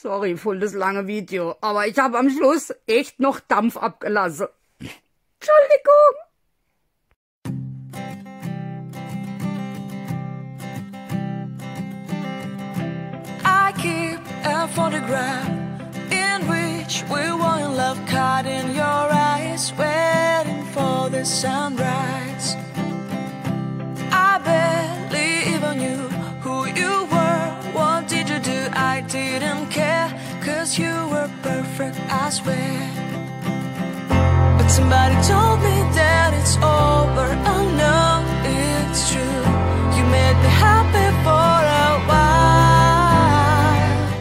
Sorry, voll das lange Video. Aber ich habe am Schluss echt noch Dampf abgelassen. Entschuldigung. I keep a photograph in which we were in love, caught in your eyes, waiting for the sunrise. I barely even knew who you were. What did you do? I didn't care, 'cause you were perfect, I swear. But somebody told me that it's over. Oh no, it's true. You made me happy for a while.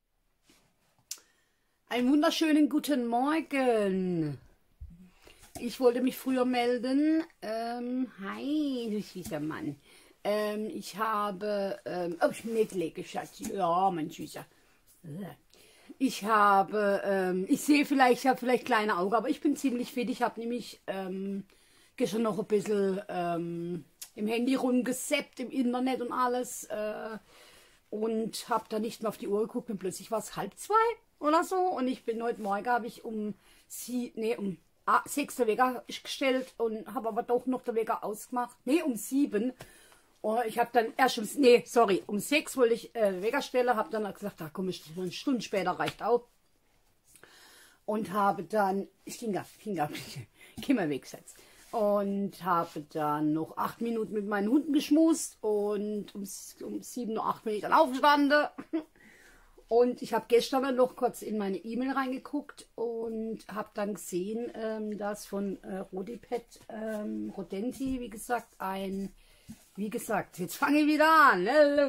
Einen wunderschönen guten Morgen. Ich wollte mich früher melden. Hi, du süßer Mann. Ich habe, oh, ich lege, Schatz. Ja, mein Süßer. Ich habe, ich sehe vielleicht, ich habe vielleicht kleine Augen, aber ich bin ziemlich fit. Ich habe nämlich gestern noch ein bisschen im Handy rumgesappt, im Internet und alles. Und habe da nicht mehr auf die Uhr geguckt und plötzlich war es 1:30 oder so. Und ich bin heute Morgen, habe ich um 6 den Wecker gestellt und habe aber doch noch den Wecker ausgemacht. Nee, um 7. Und ich habe dann erst um 6 wollte ich Wecker stellen, habe dann gesagt, da komme ich eine Stunde später, reicht auch. Und habe dann, geh mal weg jetzt. Und habe dann noch 8 Minuten mit meinen Hunden geschmust und um 7:08 Uhr bin ich dann aufgestanden. Und ich habe gestern dann noch kurz in meine E-Mail reingeguckt und habe dann gesehen, dass von Rodenti, wie gesagt, jetzt fange ich wieder an.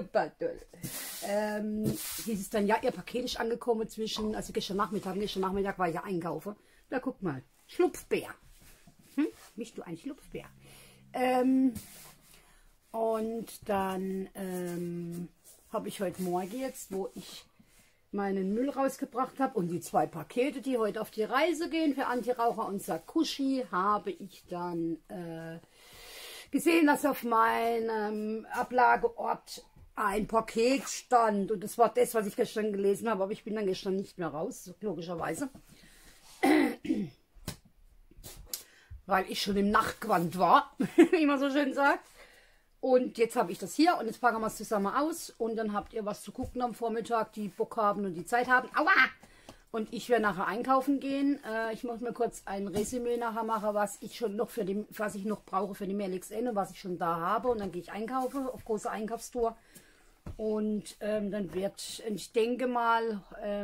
Hieß es dann, ja, ihr Paket ist angekommen also gestern Nachmittag war ich ja einkaufen. Da guck mal, Schlupfbär. Bist du ein Schlupfbär? Und dann habe ich heute Morgen jetzt, wo ich meinen Müll rausgebracht habe und die 2 Pakete, die heute auf die Reise gehen für Antiraucher und Sakushi, habe ich dann gesehen, dass auf meinem Ablageort ein Paket stand. Und das war das, was ich gestern gelesen habe, aber ich bin dann gestern nicht mehr raus, logischerweise. Weil ich schon im Nachtgewand war, wie man so schön sagt. Und jetzt habe ich das hier und jetzt packen wir es zusammen aus. Und dann habt ihr was zu gucken am Vormittag, die Bock haben und die Zeit haben. Aua! Und ich werde nachher einkaufen gehen. Ich muss mir kurz ein Resümee nachher machen, was ich noch brauche für die Mehrlix-N und was ich schon da habe. Und dann gehe ich einkaufen auf große Einkaufstour. Und dann wird, ich denke mal,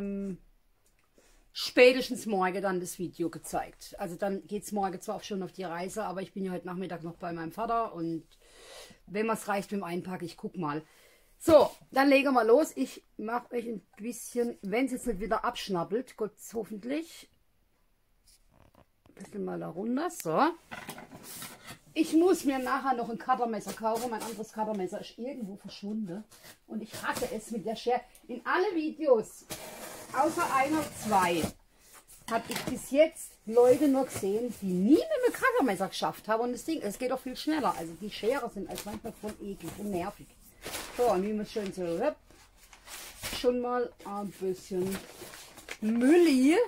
spätestens morgen dann das Video gezeigt. Also dann geht es morgen zwar auch schon auf die Reise, aber ich bin ja heute Nachmittag noch bei meinem Vater. Und wenn es reicht mit dem Einpacken, ich guck mal. So, dann legen wir los. Ich mache euch ein bisschen, wenn es jetzt nicht wieder abschnappelt, Gott hoffentlich. Ein bisschen mal da runter. So. Ich muss mir nachher noch ein Cuttermesser kaufen. Mein anderes Cuttermesser ist irgendwo verschwunden. Und ich hasse es mit der Schere. In alle Videos, außer 1 oder 2, habe ich bis jetzt Leute nur gesehen, die nie mit dem Cuttermesser geschafft haben. Und das Ding, es geht auch viel schneller. Also die Schere sind als manchmal voll eklig und nervig. So, und wie man es schön so hört, schon mal ein bisschen Mülli.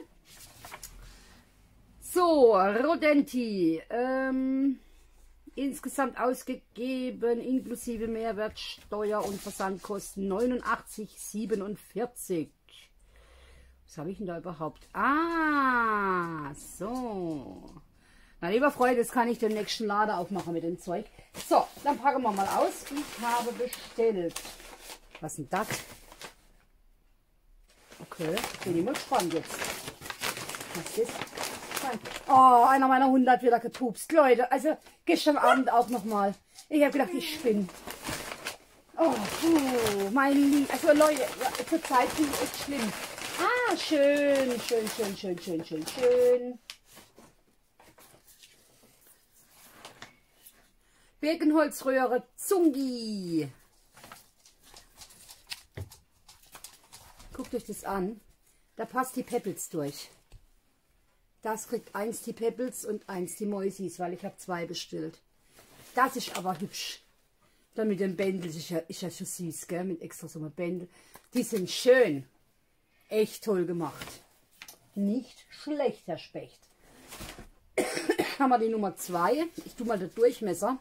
So, Rodenti. Insgesamt ausgegeben, inklusive Mehrwertsteuer und Versandkosten 89,47. Was habe ich denn da überhaupt? Ah, so. Na, lieber Freunde, das kann ich den nächsten Laden aufmachen mit dem Zeug. So, dann packen wir mal aus. Ich habe bestellt. Was ist denn das? Okay, bin ich mal gespannt jetzt. Was ist das? Oh, einer meiner Hunde hat wieder gepupst. Leute, also gestern Abend auch nochmal. Ich habe gedacht, ich spinne. Oh, mein Lieb. Also Leute, ja, zur Zeit finde ich echt schlimm. Ah, schön, schön, schön, schön, schön, schön, schön. Birkenholzröhre Zungi. Guckt euch das an. Da passt die Peppels durch. Das kriegt eins die Peppels und eins die Mäusis, weil ich habe 2 bestellt. Das ist aber hübsch. Dann mit dem Bändel ist ja schon süß, gell? Mit extra so einem Bändel. Die sind schön. Echt toll gemacht. Nicht schlecht, Herr Specht. Haben wir die Nummer 2. Ich tue mal den Durchmesser.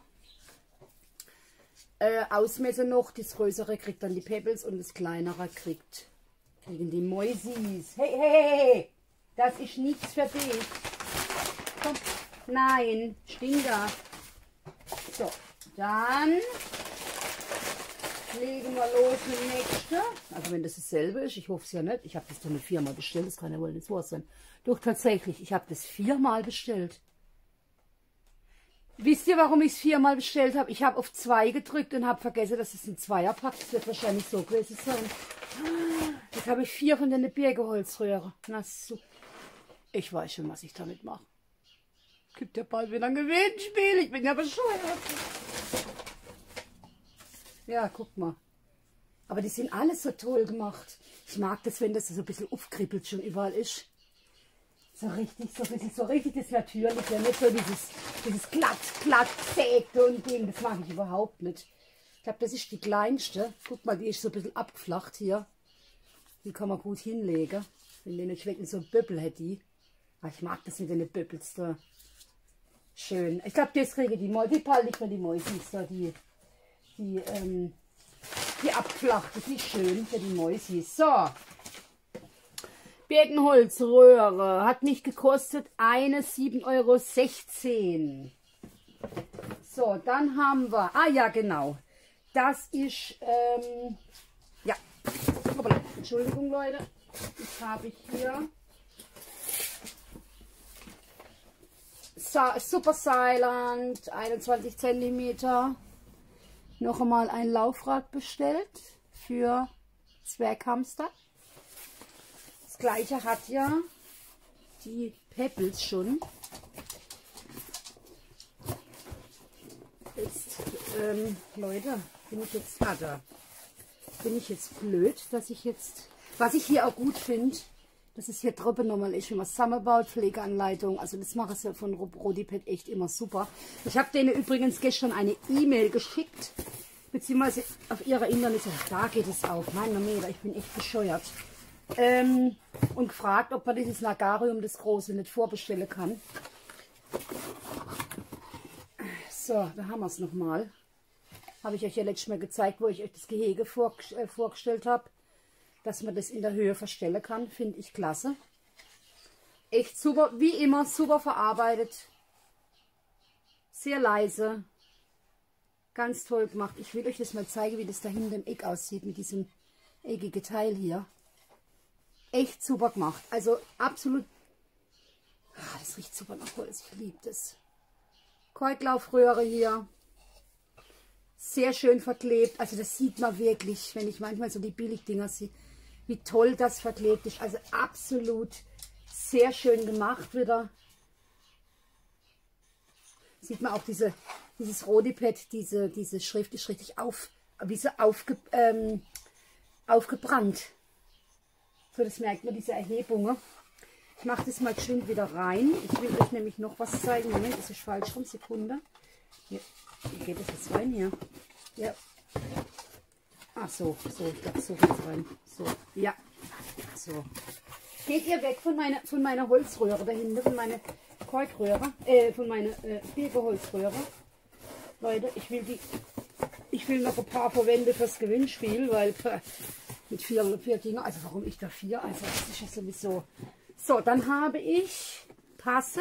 Ausmessen noch. Das größere kriegt dann die Pebbles und das kleinere kriegen die Mäusis. Hey, hey, hey, hey. Das ist nichts für dich. Komm. Nein, Stinger. So, dann legen wir los mit dem nächsten. Also wenn das dasselbe ist, ich hoffe es ja nicht. Ich habe das dann 4-mal bestellt, das kann ja wohl nicht wahr sein. Doch tatsächlich, ich habe das 4-mal bestellt. Wisst ihr, warum ich es 4-mal bestellt habe? Ich habe auf 2 gedrückt und habe vergessen, dass es ein Zweierpack. Das wird wahrscheinlich so gewesen sein. Jetzt habe ich 4 von den Birkeholzröhren. Na so. Ich weiß schon, was ich damit mache. Gibt ja bald wieder ein Gewinnspiel. Ich bin ja bescheuert. Ja, guck mal. Aber die sind alles so toll gemacht. Ich mag das, wenn das so ein bisschen aufkribbelt schon überall ist. So richtig, so richtig das Natürliche. Nicht so dieses glatt, sägte und Ding. Das mag ich überhaupt nicht. Ich glaube, das ist die kleinste. Guck mal, die ist so ein bisschen abgeflacht hier. Die kann man gut hinlegen. Wenn die nicht schmecken, so ein Böppel hätte die. Aber ich mag das mit den Böppels da. Schön. Ich glaube, das kriege die Multipal, nicht mehr die Mäusis da, die abgeflachte, die ist schön für die Mäusis. So. Birkenholzröhre hat mich gekostet eine 7,16 €. So, dann haben wir, ja genau, das ist, ja, Entschuldigung Leute, ich habe hier Super Silent, 21 cm. Noch einmal ein Laufrad bestellt für Zwerghamster. Das gleiche hat ja die Pebbles schon. Jetzt, Leute, bin ich jetzt blöd, dass ich jetzt, was ich hier auch gut finde, dass es hier drüben nochmal ist, wenn man zusammenbaut, Pflegeanleitung. Also das mache ich ja von Rodipet echt immer super. Ich habe denen übrigens gestern eine E-Mail geschickt, beziehungsweise auf ihrer Internetseite, da geht es auf, meine Meter, ich bin echt bescheuert. Und gefragt, ob man dieses Nagarium, das große, nicht vorbestellen kann. So, da haben wir es nochmal. Habe ich euch ja letztes Mal gezeigt, wo ich euch das Gehege vorgestellt habe. Dass man das in der Höhe verstellen kann, finde ich klasse. Echt super, wie immer, super verarbeitet. Sehr leise. Ganz toll gemacht. Ich will euch das mal zeigen, wie das da hinten im Eck aussieht, mit diesem eckigen Teil hier. Echt super gemacht. Also absolut, das riecht super nach Holz, ich liebe das. Korklaufröhre hier. Sehr schön verklebt. Also das sieht man wirklich, wenn ich manchmal so die Billigdinger sehe, wie toll das verklebt ist. Also absolut sehr schön gemacht wieder. Sieht man auch dieses Rodipet, diese Schrift ist richtig aufgebrannt. So, das merkt man, diese Erhebungen. Ich mache das mal geschwind wieder rein. Ich will euch nämlich noch was zeigen. Moment, das ist falsch rum. Sekunde. Hier, wie geht das jetzt rein hier? Ja. Ach so, ich glaube, so geht's rein. So, ja. So. Geht ihr weg von meiner Holzröhre da hinten, von meiner Korkröhre, von meiner Birkeholzröhre. Leute, ich will noch ein paar verwenden fürs Gewinnspiel, weil mit vier Dinger, also warum ich da 4? Also das ist ja sowieso. So, dann habe ich passend,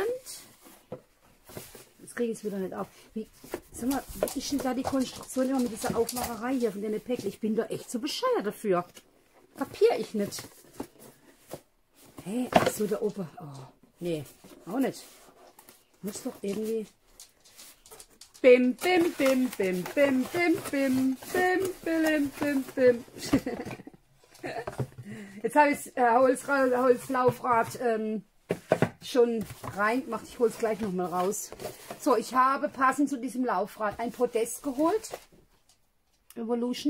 jetzt kriege ich es wieder nicht auf. Sag mal, wie ist denn da die Konstruktion immer mit dieser Aufmacherei hier von den Päckchen? Ich bin da echt so bescheuert dafür. Kapiere ich nicht. Hä? Ach so, da oben. Oh, nee, auch nicht. Muss doch irgendwie. Bim, bim, bim, bim, bim, bim, bim, bim, bim, bim, bim. Jetzt habe ich das Holzlaufrad schon reingemacht. Ich hole es gleich nochmal raus. So, ich habe passend zu diesem Laufrad ein Podest geholt. Evolution.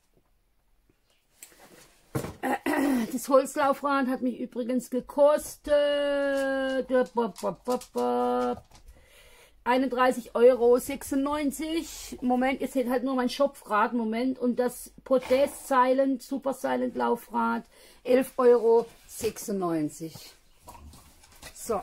Das Holzlaufrad hat mich übrigens gekostet 31,96 €. Moment, ihr seht halt nur mein Schopfrad, Moment. Und das Podest Silent, Super Silent Laufrad, 11,96 €. So.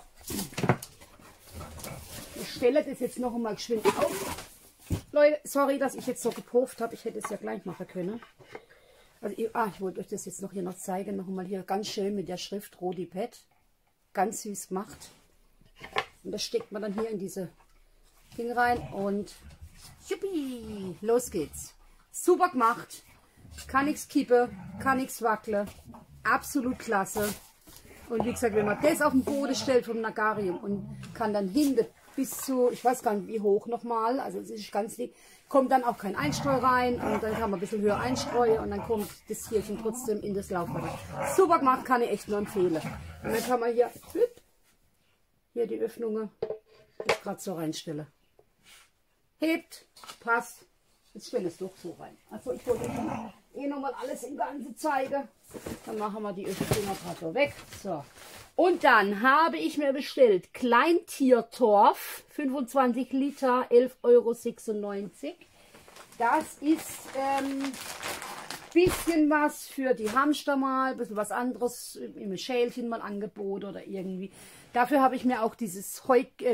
Ich stelle das jetzt noch einmal geschwind auf. Leute, sorry, dass ich jetzt so gepufft habe. Ich hätte es ja gleich machen können. Also, ich wollte euch das jetzt noch hier noch zeigen. Noch einmal hier ganz schön mit der Schrift Rodipet. Ganz süß gemacht. Und das steckt man dann hier in diese Ding rein und juppie, los geht's. Super gemacht. Kann nichts kippen, kann nichts wackeln. Absolut klasse. Und wie gesagt, wenn man das auf den Boden stellt vom Nagarium und kann dann hinten bis zu, ich weiß gar nicht wie hoch nochmal, also es ist ganz dick, kommt dann auch kein Einstreu rein und dann kann man ein bisschen höher einstreuen und dann kommt das Tierchen trotzdem in das Laufrad. Super gemacht, kann ich echt nur empfehlen. Und dann kann man hier die Öffnungen gerade so reinstellen. Hebt, passt. Jetzt stelle es doch so rein. Also ich wollte euch nochmal alles im Ganzen zeigen. Dann machen wir die Öffnungen gerade so weg. So. Und dann habe ich mir bestellt Kleintiertorf, 25 Liter, 11,96 €. Das ist bisschen was für die Hamster mal, ein bisschen was anderes im Schälchen mal angeboten oder irgendwie. Dafür habe ich mir auch dieses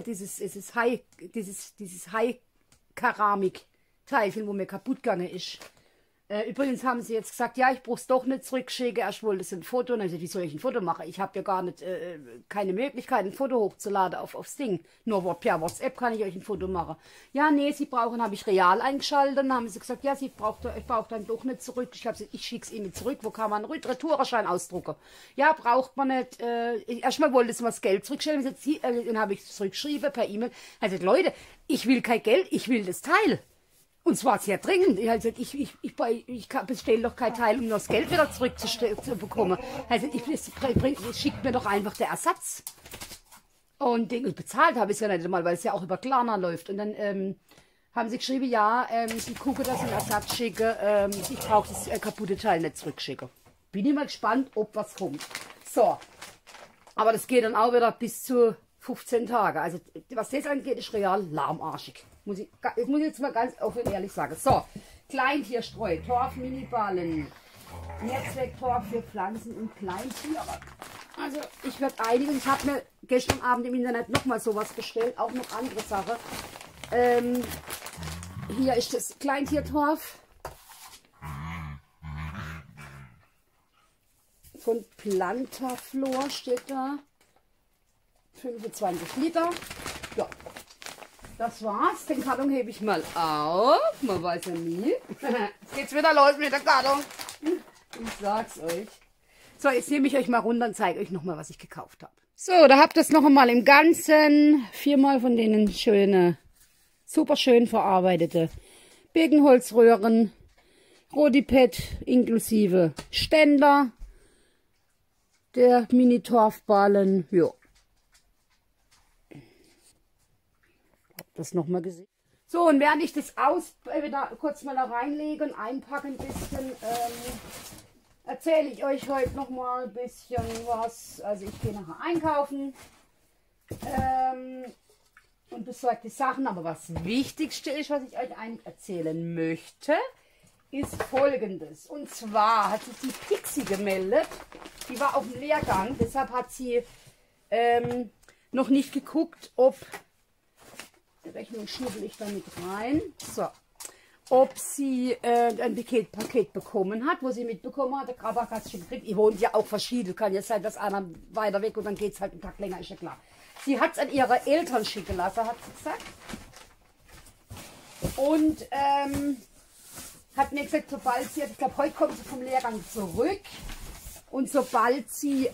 Hai-Keramik-Teilchen, wo mir kaputt gegangen ist. Übrigens haben sie jetzt gesagt, ja, ich brauche es doch nicht zurückschicken. Erst wollte es ein Foto. Und dann gesagt, wie soll ich ein Foto machen? Ich habe ja gar nicht, keine Möglichkeit, ein Foto hochzuladen aufs Ding. Nur per WhatsApp kann ich euch ein Foto machen. Ja, nee, sie brauchen, habe ich real eingeschaltet. Dann haben sie gesagt, ja, ich brauche dann doch nicht zurück. Ich habe gesagt, ich schicke es ihnen zurück. Wo kann man einen Retourenschein ausdrucken? Ja, braucht man nicht. Erstmal wollte sie mal das Geld zurückstellen. Dann habe ich es zurückgeschrieben per E-Mail. Also Leute, ich will kein Geld, ich will das Teil. Und zwar sehr dringend. Also ich bestelle doch kein Teil, um nur das Geld wieder zurückzubekommen. Also schickt mir doch einfach der Ersatz. Und den bezahlt habe ich es ja nicht einmal, weil es ja auch über Klarna läuft. Und dann haben sie geschrieben, ja, sie gucken, dass sie einen Ersatz schicken. Ich brauche das kaputte Teil nicht zurückschicken. Bin ich mal gespannt, ob was kommt. So. Aber das geht dann auch wieder bis zu 15 Tage. Also was das angeht, ist real lahmarschig. Das muss ich jetzt mal ganz offen und ehrlich sagen. So, Kleintierstreu, Torf, Miniballen, Netzwerktorf für Pflanzen und Kleintiere. Also ich werde einiges. Ich habe mir gestern Abend im Internet nochmal sowas bestellt, auch noch andere Sachen. Hier ist das Kleintiertorf von Plantaflor, steht da. 25 Liter. Ja. Das war's. Den Karton hebe ich mal auf. Man weiß ja nie. Jetzt geht's wieder los mit der Karton. Ich sag's euch. So, jetzt nehme ich euch mal runter und zeige euch nochmal, was ich gekauft habe. So, da habt ihr es noch einmal im Ganzen. 4 von denen schöne, super schön verarbeitete Birkenholzröhren. Rodipet inklusive Ständer. Der Mini-Torfballen. Ja. Das nochmal gesehen. So, und während ich das wieder kurz mal da reinlege und einpacke ein bisschen, erzähle ich euch heute nochmal ein bisschen was. Also ich gehe nachher einkaufen und besorge die Sachen. Aber was Wichtigste ist, was ich euch eigentlich erzählen möchte, ist Folgendes. Und zwar hat sich die Pixie gemeldet. Die war auf dem Lehrgang, deshalb hat sie noch nicht geguckt, ob... Die Rechnung schnubbel ich damit rein. So. Ob sie ein Paket bekommen hat, wo sie mitbekommen hat, der Krabak hat es schon gekriegt. Ihr wohnt ja auch verschieden. Kann ja sein, dass einer weiter weg und dann geht es halt einen Tag länger, ist ja klar. Sie hat es an ihre Eltern schicken lassen, hat sie gesagt. Und hat mir gesagt, sobald sie, ich glaube, heute kommt sie vom Lehrgang zurück. Und sobald sie,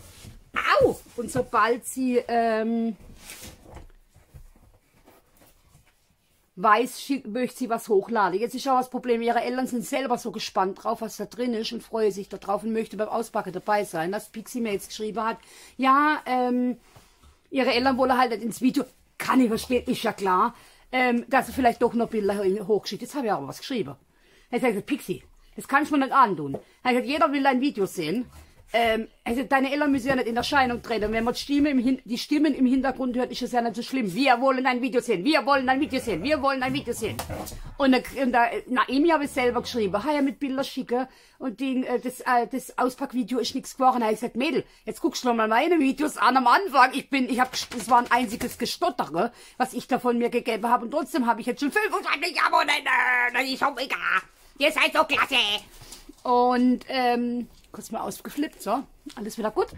weiß, möchte sie was hochladen. Jetzt ist auch das Problem, ihre Eltern sind selber so gespannt drauf, was da drin ist und freuen sich da drauf und möchte beim Auspacken dabei sein. Dass Pixie mir jetzt geschrieben hat, ja, ihre Eltern wollen halt nicht ins Video, kann ich verstehen, ist ja klar, dass sie vielleicht doch noch Bilder hochgeschickt. Jetzt habe ich aber was geschrieben. Er hat gesagt, Pixie, das kann ich mir nicht antun. Er hat gesagt, jeder will ein Video sehen. Also deine Eltern müssen ja nicht in Erscheinung treten. Wenn man die Stimmen im Hintergrund hört, ist es ja nicht so schlimm. Wir wollen ein Video sehen, wir wollen ein Video sehen, wir wollen ein Video sehen. Und Naomi habe ich selber geschrieben, ja mit Bilder schicken und das Auspackvideo ist nichts geworden. Da habe ich gesagt, Mädel, jetzt guckst du noch mal meine Videos an am Anfang. Das war ein einziges Gestottere, was ich da von mir gegeben habe. Und trotzdem habe ich jetzt schon 25 Abonnenten. Das ist schon mega. Ihr seid so klasse. Und kurz mal ausgeflippt, so, alles wieder gut.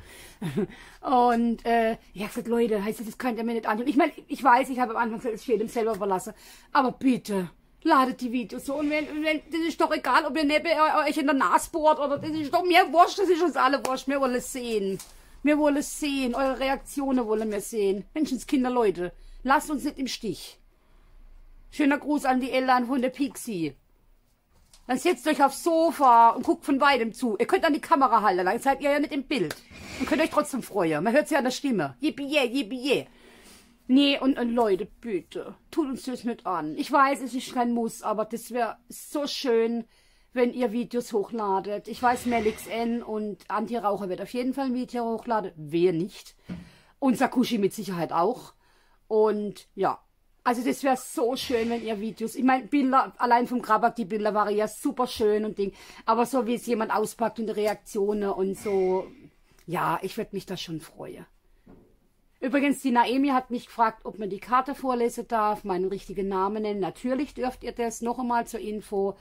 Und ich habe gesagt, Leute, heißt das könnt ihr mir nicht antun. Ich meine, ich weiß, ich habe am Anfang gesagt, es jedem selber überlassen, aber bitte, ladet die Videos so. Und wenn, das ist doch egal, ob ihr neben euch in der Nase bohrt oder das ist doch mir wurscht, das ist uns alle wurscht, wir wollen es sehen. Wir wollen es sehen, eure Reaktionen wollen wir sehen. Menschenskinder, Leute, lasst uns nicht im Stich. Schöner Gruß an die Eltern von der Pixie. Dann setzt euch aufs Sofa und guckt von weitem zu. Ihr könnt an die Kamera halten, dann seid ihr ja nicht im Bild. Und könnt euch trotzdem freuen. Man hört sie an der Stimme. Yippie, yippie. Nee, und Leute, bitte, tut uns das nicht an. Ich weiß, es ist kein Muss, aber das wäre so schön, wenn ihr Videos hochladet. Ich weiß, Melix N und Anti-Raucher wird auf jeden Fall ein Video hochladen. Wer nicht. Und Sakushi mit Sicherheit auch. Und ja. Also das wäre so schön, wenn ihr Videos, ich meine Bilder, allein vom Grabak, die Bilder waren ja super schön und Ding, aber so wie es jemand auspackt und die Reaktionen und so, ja, ich würde mich da schon freuen. Übrigens, die Naomi hat mich gefragt, ob man die Karte vorlesen darf, meinen richtigen Namen nennen. Natürlich dürft ihr das, noch einmal zur Info.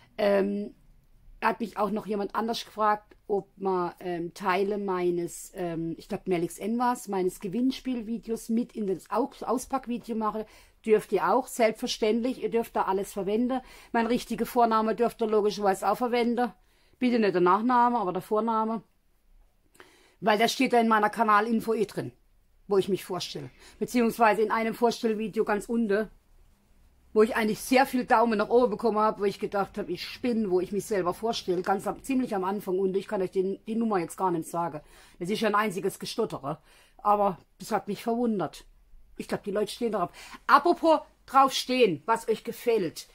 Hat mich auch noch jemand anders gefragt, ob man Teile meines, ich glaube Melix N war's, meines Gewinnspielvideos mit in das Auspackvideo mache. Dürft ihr auch, selbstverständlich, ihr dürft da alles verwenden. Mein richtiger Vorname dürft ihr logischerweise auch verwenden. Bitte nicht der Nachname, aber der Vorname. Weil da steht da in meiner Kanalinfo drin, wo ich mich vorstelle. Beziehungsweise in einem Vorstellvideo ganz unten, wo ich eigentlich sehr viel Daumen nach oben bekommen habe, wo ich gedacht habe, ich spinne, wo ich mich selber vorstelle, ziemlich am Anfang, und ich kann euch die Nummer jetzt gar nicht sagen. Das ist ja ein einziges Gestottere, aber das hat mich verwundert. Ich glaube, die Leute stehen darauf. Apropos drauf stehen, was euch gefällt.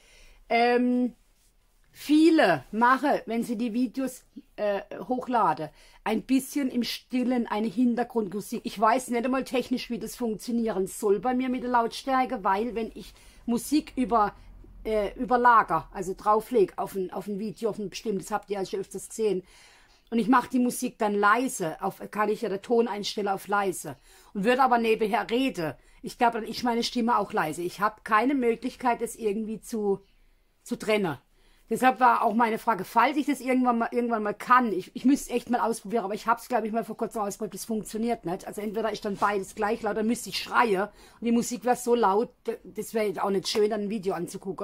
Viele machen, wenn sie die Videos hochladen, ein bisschen im Stillen eine Hintergrundmusik. Ich weiß nicht einmal technisch, wie das funktionieren soll bei mir mit der Lautstärke, weil wenn ich Musik überlager, also drauflege auf ein Video, auf ein bestimmtes, habt ihr ja schon öfters gesehen, und ich mache die Musik dann leise, kann ich ja den Ton einstellen auf leise und würde aber nebenher reden. Ich glaube, dann ist meine Stimme auch leise. Ich habe keine Möglichkeit, das irgendwie zu trennen. Deshalb war auch meine Frage, falls ich das irgendwann mal kann, ich müsste echt mal ausprobieren, aber ich habe es, glaube ich, mal vor kurzem ausprobiert, das funktioniert nicht. Also entweder ist dann beides gleich laut, dann müsste ich schreien und die Musik wäre so laut, das wäre auch nicht schön, dann ein Video anzugucken.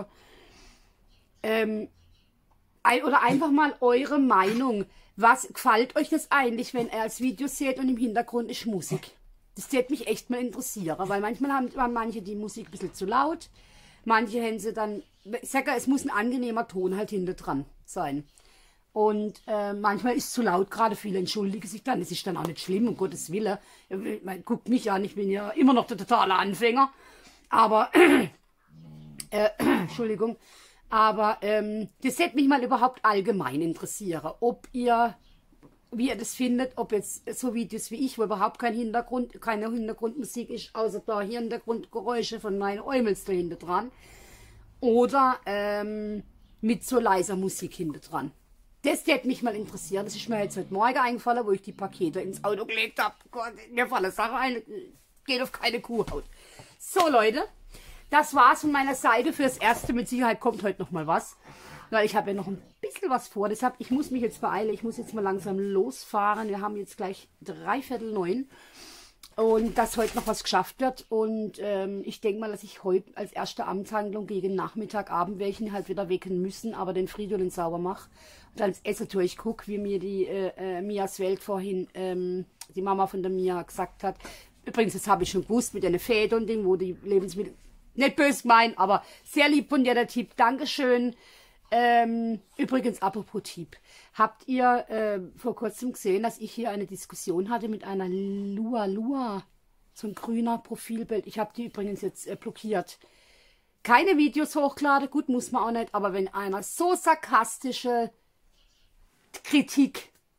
Oder einfach mal eure Meinung. Was gefällt euch das eigentlich, wenn ihr als Video seht und im Hintergrund ist Musik? Das würde mich echt mal interessieren, weil manchmal haben manche die Musik ein bisschen zu laut, manche haben sie dann, ich sage, es muss ein angenehmer Ton halt hinter dran sein. Und manchmal ist es zu laut, gerade viele entschuldigen sich dann, das ist dann auch nicht schlimm, um Gottes Willen. Man guckt mich an, ich bin ja immer noch der totale Anfänger, aber, Entschuldigung, aber das hätte mich mal überhaupt allgemein interessieren, wie ihr das findet, ob jetzt so Videos wie ich, wo überhaupt keine Hintergrundmusik ist, außer da Hintergrundgeräusche von meinen Eumels dahinter dran, oder mit so leiser Musik hinter dran. Das hätte mich mal interessieren. Das ist mir jetzt heute Morgen eingefallen, wo ich die Pakete ins Auto gelegt habe. Mir fallen Sachen ein, geht auf keine Kuhhaut. So Leute, das war's von meiner Seite fürs Erste. Mit Sicherheit kommt heute noch mal was. Weil ich habe ja noch ein bisschen was vor. Deshalb, ich muss mich jetzt beeilen. Ich muss jetzt mal langsam losfahren. Wir haben jetzt gleich 8:45. Und dass heute noch was geschafft wird. Und ich denke mal, dass ich heute als erste Amtshandlung gegen Nachmittag, Abend werde ich ihn halt wieder wecken müssen, aber den Fridolin sauber mache. Und dann ins Essen durchgucke, wie mir die Mias Welt vorhin, die Mama von der Mia gesagt hat. Übrigens, das habe ich schon gewusst mit den Fäden und Ding, wo die Lebensmittel, nicht böse gemeint, aber sehr lieb von dir, der Tipp. Dankeschön. Übrigens, apropos Tipp, habt ihr vor kurzem gesehen, dass ich hier eine Diskussion hatte mit einer Lua, so ein grüner Profilbild. Ich habe die übrigens jetzt blockiert. Keine Videos hochladen, gut, muss man auch nicht, aber wenn einer so sarkastische Kritik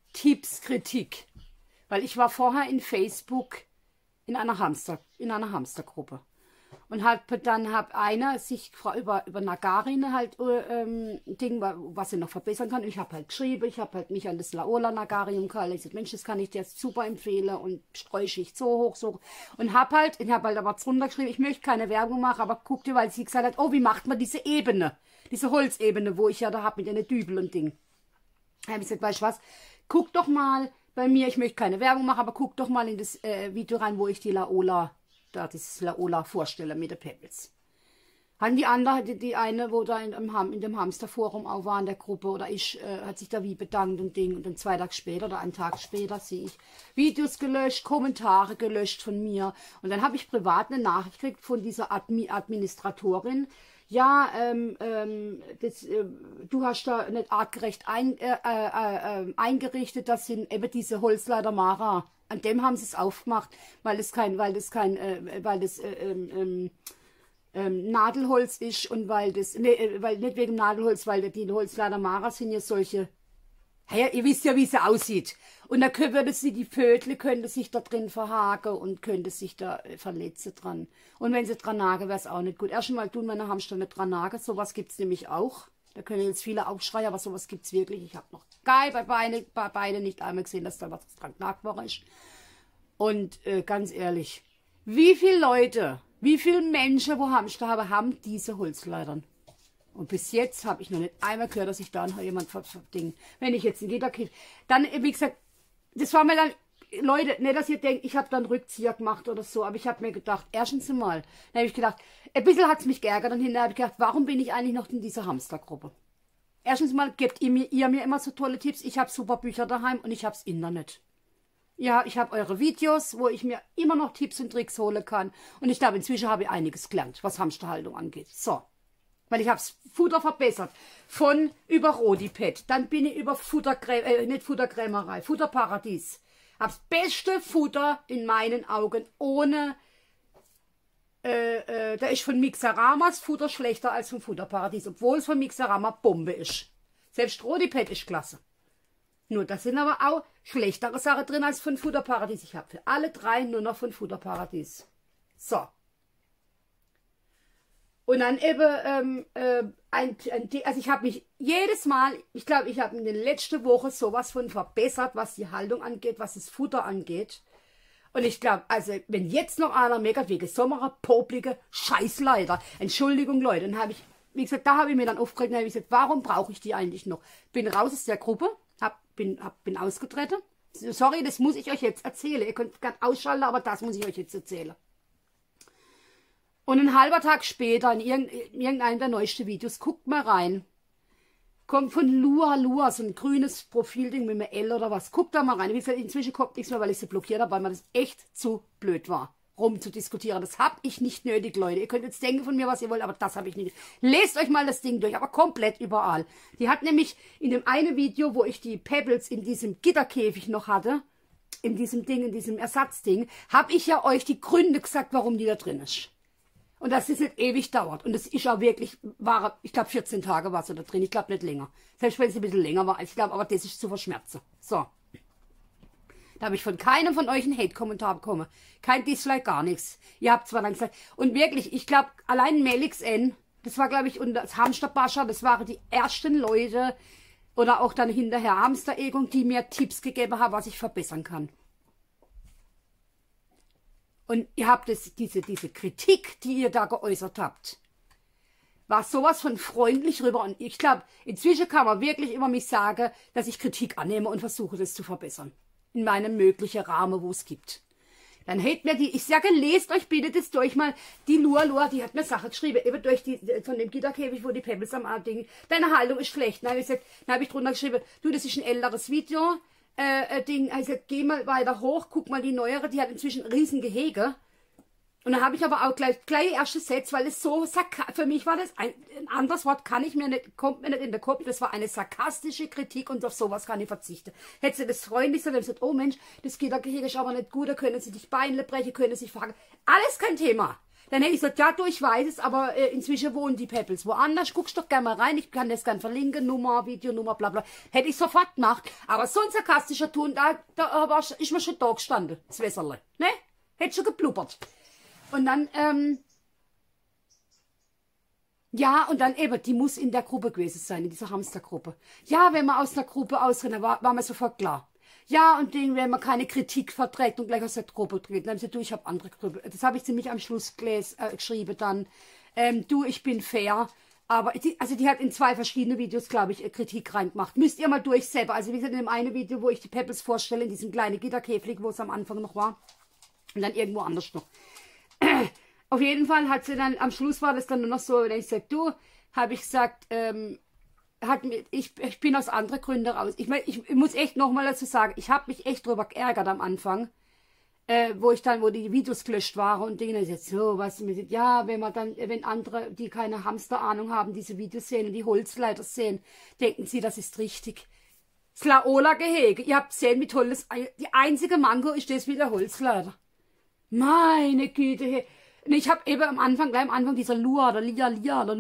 Tipps, Kritik. Weil ich war vorher in Facebook in einer Hamstergruppe. Und dann hat einer sich über Nagarin halt Ding, was er noch verbessern kann. Ich habe halt geschrieben, ich habe halt mich an das Laola Nagarium gehalten. Ich sagte, Mensch, das kann ich dir super empfehlen und Streuschicht so hoch, so. Und habe halt aber drunter geschrieben, ich möchte keine Werbung machen, aber guck dir, weil sie gesagt hat, oh, wie macht man diese Ebene, diese Holzebene, wo ich ja da habe mit den Dübel und Ding. Da habe ich gesagt, weißt du was, guck doch mal bei mir, ich möchte keine Werbung machen, aber guck doch mal in das Video rein, wo ich die Laola vorstelle mit den Pebbles. Hatten die andere, die eine, wo da in dem Hamsterforum auch war in der Gruppe, oder hat sich da wie bedankt und Ding. Und dann 2 Tage später oder einen Tag später sehe ich Videos gelöscht, Kommentare gelöscht von mir. Und dann habe ich privat eine Nachricht gekriegt von dieser Administratorin. Ja, du hast da nicht artgerecht eingerichtet, das sind eben diese Holzleiter Mara. An dem haben sie es aufgemacht, weil das Nadelholz ist und weil nicht wegen Nadelholz, weil die Holzleiter Mara sind ja solche, ja, ihr wisst ja, wie sie aussieht. Und da die Vögel könnte sich da drin verhaken und könnte sich da verletzen dran. Und wenn sie dran nagen, wäre es auch nicht gut. Erst einmal tun meine Hamster nicht dran nagen, sowas gibt es nämlich auch. Da können jetzt viele aufschreien, aber sowas gibt es wirklich. Ich habe noch bei beiden nicht einmal gesehen, dass da was dran genagt worden ist. Und ganz ehrlich, wie viele Leute, wie viele Menschen, wo Hamster haben diese Holzleitern? Und bis jetzt habe ich noch nicht einmal gehört, dass ich da noch jemand verdingt. Wenn ich jetzt ein Gitterkind, dann, wie gesagt, das war mir dann, Leute, nicht, dass ihr denkt, ich habe dann Rückzieher gemacht oder so, aber ich habe mir gedacht, erstens mal, dann habe ich gedacht, ein bisschen hat es mich geärgert und hinterher habe ich gedacht, warum bin ich eigentlich noch in dieser Hamstergruppe? Erstens mal gebt ihr mir immer so tolle Tipps, ich habe super Bücher daheim und ich habe das Internet. Ja, ich habe eure Videos, wo ich mir immer noch Tipps und Tricks holen kann. Und ich glaube, inzwischen habe ich einiges gelernt, was Hamsterhaltung angeht. So. Weil ich habe das Futter verbessert. Von über Rodipet. Dann bin ich über Futterparadies. Habe das beste Futter in meinen Augen. Ohne, da ist von Mixeramas Futter schlechter als vom Futterparadies. Obwohl es von Mixerama Bombe ist. Selbst Rodipet ist klasse. Nur, da sind aber auch schlechtere Sachen drin als von Futterparadies. Ich habe für alle 3 nur noch von Futterparadies. So. Und dann eben, also ich habe mich jedes Mal, ich glaube, ich habe in den letzten Wochen sowas von verbessert, was die Haltung angeht, was das Futter angeht. Und ich glaube, also wenn jetzt noch einer meckert wegen Sommerer, poplige Scheißleiter, Entschuldigung Leute, dann habe ich, wie gesagt, da habe ich mir dann aufgeregt, dann habe ich gesagt, warum brauche ich die eigentlich noch? Bin raus aus der Gruppe. Bin ausgetreten. Sorry, das muss ich euch jetzt erzählen. Ihr könnt gerade ausschalten, aber das muss ich euch jetzt erzählen. Und ein halber Tag später, in irgendeinem der neuesten Videos, guckt mal rein. Kommt von Lua, so ein grünes Profilding mit einem L oder was. Guckt da mal rein. Wie gesagt, inzwischen kommt nichts mehr, weil ich sie blockiert habe, weil mir das echt zu blöd war, rumzudiskutieren. Das habe ich nicht nötig, Leute. Ihr könnt jetzt denken von mir, was ihr wollt, aber das habe ich nicht. Lest euch mal das Ding durch, aber komplett überall. Die hat nämlich in dem einen Video, wo ich die Pebbles in diesem Gitterkäfig noch hatte, in diesem Ersatzding, habe ich ja euch die Gründe gesagt, warum die da drin ist. Und dass es nicht ewig dauert. Und das ist auch wirklich, ich glaube 14 Tage war es da drin, ich glaube nicht länger. Selbst wenn es ein bisschen länger war, ich glaube, aber das ist zu verschmerzen. So. Da habe ich von keinem von euch einen Hate-Kommentar bekommen. Kein Dislike, gar nichts. Ihr habt zwar dann gesagt, und wirklich, ich glaube, allein Melix N, das war, glaube ich, und das Hamsterbascher, das waren die ersten Leute, oder auch dann hinterher Hamster-Egung, die mir Tipps gegeben haben, was ich verbessern kann. Und ihr habt diese Kritik, die ihr da geäußert habt, war sowas von freundlich rüber. Und ich glaube, inzwischen kann man wirklich immer mich sagen, dass ich Kritik annehme und versuche, das zu verbessern. In meinem möglichen Rahmen, wo es gibt. Dann hält mir ich sage, lest euch bitte das durch mal. Die Lua, die hat mir Sachen geschrieben, eben durch von dem Gitterkäfig, wo die Pebbles am Ding. Deine Haltung ist schlecht. Dann habe ich drunter geschrieben, du, das ist ein älteres Video. Also geh mal weiter hoch, guck mal die neuere, die hat inzwischen ein riesen Gehege. Und dann habe ich aber auch gleich erste Sätze, weil es so, für mich war das ein anderes Wort, kommt mir nicht in den Kopf, das war eine sarkastische Kritik und auf sowas kann ich verzichten. Hätte sie das freundlich gesagt, gesagt, oh Mensch, das Gittergehege ist aber nicht gut, da können sie dich Beine brechen, können sich fragen. Alles kein Thema. Dann hätte ich gesagt, ja du, ich weiß es, aber inzwischen wohnen die Peppels woanders. Guckst doch gerne mal rein, ich kann das gerne verlinken, Nummer, Videonummer, bla bla. Hätte ich sofort gemacht. Aber so ein sarkastischer Ton, ist mir schon da gestanden, das Wässerle. Ne? Hätte schon geblubbert. Und dann, ja, und dann eben, die muss in der Gruppe gewesen sein, in dieser Hamstergruppe. Ja, wenn man aus einer Gruppe ausrennt, war mir sofort klar. Ja, und wenn man keine Kritik verträgt und gleich aus der Gruppe tritt, dann habe ich gesagt, du, ich habe andere Gruppe. Das habe ich ziemlich am Schluss geschrieben dann. Du, ich bin fair. Aber, die hat in 2 verschiedene Videos, glaube ich, Kritik reingemacht. Müsst ihr mal durch selber. Also, wie gesagt, in dem einen Video, wo ich die Peppels vorstelle, in diesem kleinen Gitterkäfig, wo es am Anfang noch war. Und dann irgendwo anders noch. Auf jeden Fall hat sie dann, am Schluss war das dann nur noch so, wenn ich sage, du, habe ich gesagt, ich bin aus anderen Gründen raus. Ich muss echt nochmal dazu sagen, ich habe mich echt drüber geärgert am Anfang, wo die Videos gelöscht waren und Dinge, jetzt so, was mir sagt, ja, wenn andere, die keine Hamsterahnung haben, diese Videos sehen und die Holzleiter sehen, denken sie, das ist richtig. Das Laola-Gehege, ihr habt gesehen, wie toll das, die einzige Mango ist das wie der Holzleiter. Meine Güte, ich habe eben gleich am Anfang dieser Lua oder Lia, oder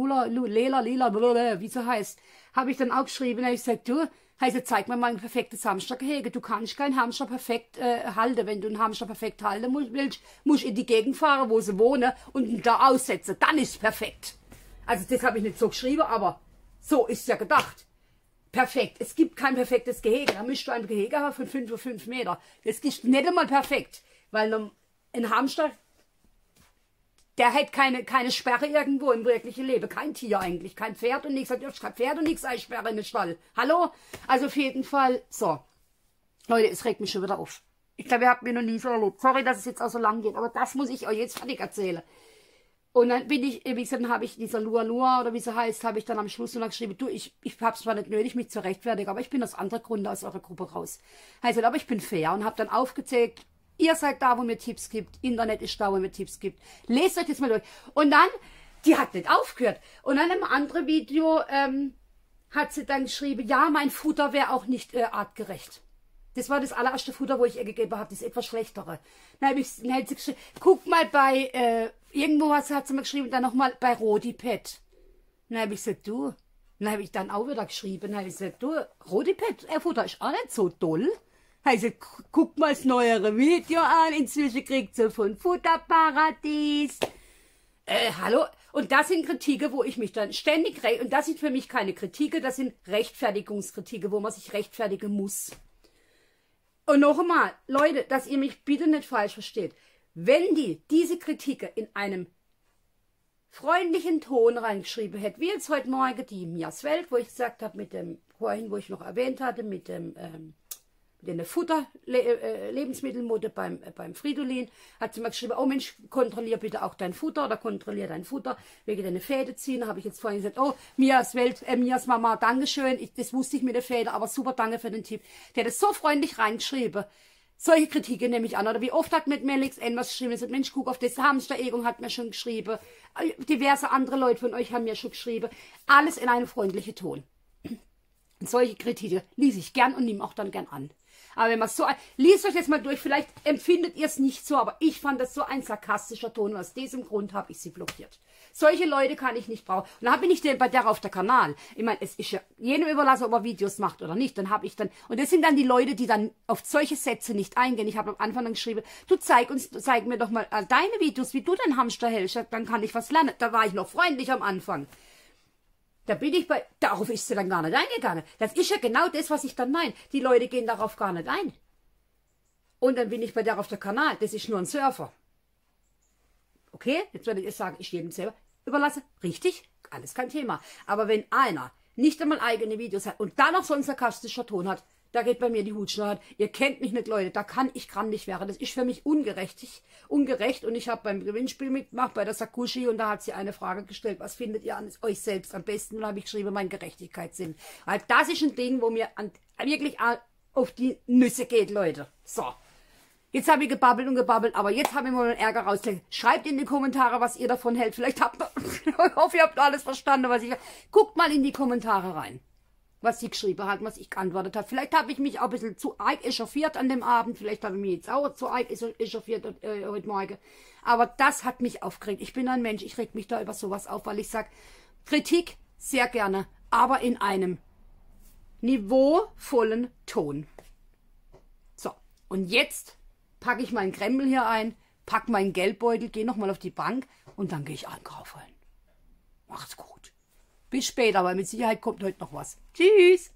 Lila, wie sie heißt, habe ich dann auch geschrieben, habe ich gesagt, du, zeig mir mal ein perfektes Hamstergehege. Du kannst keinen Hamster perfekt halten. Wenn du einen Hamster perfekt halten willst, musst du in die Gegend fahren, wo sie wohnen und ihn da aussetzen. Dann ist es perfekt. Also das habe ich nicht so geschrieben, aber so ist es ja gedacht. Perfekt. Es gibt kein perfektes Gehege. Da müsst du ein Gehege haben von 5 auf 5 Meter. Das ist nicht einmal perfekt, weil ein Hamster, der hat keine Sperre irgendwo im wirklichen Leben. Kein Tier eigentlich. Kein Pferd und nichts. Kein Pferd und nichts Eissperre in den Stall. Hallo? Also auf jeden Fall, so. Leute, es regt mich schon wieder auf. Ich glaube, ihr habt mir noch nie so erlebt. Sorry, dass es jetzt auch so lang geht, aber das muss ich euch jetzt fertig erzählen. Und dann bin ich, wie gesagt, dann habe ich dieser Lua oder wie sie heißt, habe ich dann am Schluss noch geschrieben, du, ich habe es zwar nicht nötig, mich zu rechtfertigen, aber ich bin aus anderer Gründe aus eurer Gruppe raus. Heißt, aber ich bin fair und habe dann aufgezählt, ihr seid da, wo mir Tipps gibt. Internet ist da, wo mir Tipps gibt. Lest euch das mal durch. Und dann, die hat nicht aufgehört. Und dann im anderen Video hat sie dann geschrieben, ja, mein Futter wäre auch nicht artgerecht. Das war das allererste Futter, wo ich ihr gegeben habe, das etwas schlechtere. Dann hat sie geschrieben, guck mal bei, irgendwo hat sie mir geschrieben, dann nochmal bei Rodipet. Dann habe ich gesagt, du. Dann habe ich dann auch wieder geschrieben, dann habe ich gesagt, du, Rodipet, Futter ist auch nicht so toll. Also, guck mal das neuere Video an. Inzwischen kriegt sie von Futterparadies. Hallo? Und das sind Kritiken, wo ich mich dann ständig und das sind für mich keine Kritiken, das sind Rechtfertigungskritiken, wo man sich rechtfertigen muss. Und noch einmal, Leute, dass ihr mich bitte nicht falsch versteht. Wenn diese Kritiken in einem freundlichen Ton reingeschrieben hätte, wie jetzt heute Morgen die Mias Welt, wo ich gesagt habe, mit dem, vorhin, wo ich noch erwähnt hatte, mit dem, eine Futter-Lebensmittelmodde beim Fridolin, hat sie mir geschrieben, oh Mensch, kontrollier bitte auch dein Futter oder kontrollier dein Futter, wegen deine Fäden ziehen. Da habe ich jetzt vorhin gesagt, oh, Mias Mama, Dankeschön, das wusste ich mit der Fäde, aber super, danke für den Tipp. Der hat es so freundlich reingeschrieben. Solche Kritiken nehme ich an. Oder wie oft hat mit Melix etwas geschrieben, er sagt, Mensch, guck auf das, Hamster-Egung hat mir schon geschrieben, diverse andere Leute von euch haben mir schon geschrieben. Alles in einem freundlichen Ton. Und solche Kritiken lese ich gern und nehme auch dann gern an. Aber wenn man so, liest euch das mal durch, vielleicht empfindet ihr es nicht so, aber ich fand das so ein sarkastischer Ton und aus diesem Grund habe ich sie blockiert. Solche Leute kann ich nicht brauchen. Und dann bin ich bei der auf der Kanal. Ich meine, es ist ja jedem überlassen, ob er Videos macht oder nicht. Dann habe ich dann, und das sind dann die Leute, die dann auf solche Sätze nicht eingehen. Ich habe am Anfang dann geschrieben, du zeig mir doch mal deine Videos, wie du den Hamster hältst, dann kann ich was lernen. Da war ich noch freundlich am Anfang. Da bin ich darauf ist sie dann gar nicht eingegangen. Das ist ja genau das, was ich dann meine. Die Leute gehen darauf gar nicht ein. Und dann bin ich bei der auf der Kanal. Das ist nur ein Surfer. Okay, jetzt würde ich sagen, ich jedem selber überlasse. Richtig, alles kein Thema. Aber wenn einer nicht einmal eigene Videos hat und dann noch so ein sarkastischer Ton hat, da geht bei mir die Hutschnur. Ihr kennt mich nicht, Leute. Da kann ich grandig werden. Das ist für mich ungerecht. Und ich habe beim Gewinnspiel mitgemacht, bei der Sakushi, und da hat sie eine Frage gestellt, was findet ihr an euch selbst am besten? Und da habe ich geschrieben, mein Gerechtigkeitssinn. Weil das ist ein Ding, wo mir wirklich auf die Nüsse geht, Leute. So. Jetzt habe ich gebabbelt und gebabbelt, aber jetzt habe ich mal einen Ärger rausgelegt. Schreibt in die Kommentare, was ihr davon hält. Vielleicht habt ihr, ich hoffe, ihr habt alles verstanden, was ich, guckt mal in die Kommentare rein. was sie geschrieben hat, was ich geantwortet habe. Vielleicht habe ich mich auch ein bisschen zu arg echauffiert an dem Abend. Vielleicht habe ich mich jetzt auch zu arg echauffiert heute Morgen. Aber das hat mich aufgeregt. Ich bin ein Mensch, ich reg mich da über sowas auf, weil ich sage, Kritik sehr gerne, aber in einem niveauvollen Ton. So, und jetzt packe ich meinen Krempel hier ein, packe meinen Geldbeutel, gehe nochmal auf die Bank und dann gehe ich einkaufen. Macht's gut. Bis später, weil mit Sicherheit kommt heute noch was. Tschüss.